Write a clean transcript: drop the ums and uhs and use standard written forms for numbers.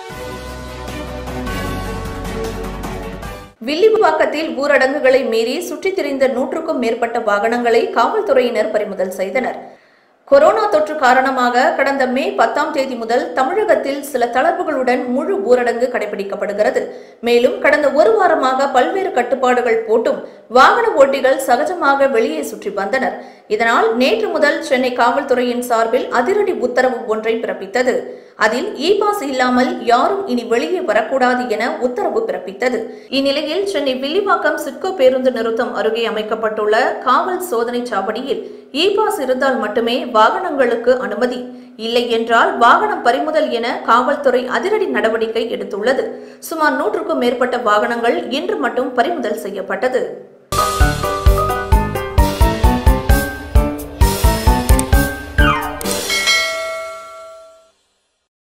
வில்லிவாக்கத்தில் ஊரடங்குகளை மீறி சுற்றித் திரிந்த 100க்கும் மேற்பட்ட வாகனங்களை காவல்துறையினர் பறிமுதல் செய்தனர். கொரோனா தொற்று காரணமாக கடந்த மே 10ஆம் தேதி முதல் தமிழகத்தில் சில தளர்வுகளுடன் முழு ஊரடங்கு கடைபிடிக்கப்படுகிறது. மேலும் கடந்த ஒரு வாரமாக பல்வேறு கட்டுப்பாடுகள் போட்டும் வாகன ஓட்டிகள் சகஜமாக வெளியே சுற்றி வந்தனர். இதனால் நேற்று முதல் சென்னை காவல்துறையின் சார்பில் அதிரடி உத்தரவு ஒன்றை பிறப்பித்தது. அதில் இ-பாஸ் இல்லாமல் யாரும் இனி வெளியே வரக்கூடாது என உத்தரவு பிறப்பித்தது. இந்நிலையில் சென்னை வில்லிவாக்கம் சிட்கோ பேருந்து நிறுத்தம் அருகே அமைக்கப்பட்டுள்ள காவல் சோதனை சாவடியில் இ-பாஸ் இருந்தால் மட்டுமே வாகனங்களுக்கு அனுமதி, இல்லை என்றால் வாகனம் பறிமுதல் என காவல்துறை அதிரடி நடவடிக்கை எடுத்துள்ளது. சுமார் 100க்கும் மேற்பட்ட வாகனங்கள் இன்று மட்டும் பறிமுதல் செய்யப்பட்டது.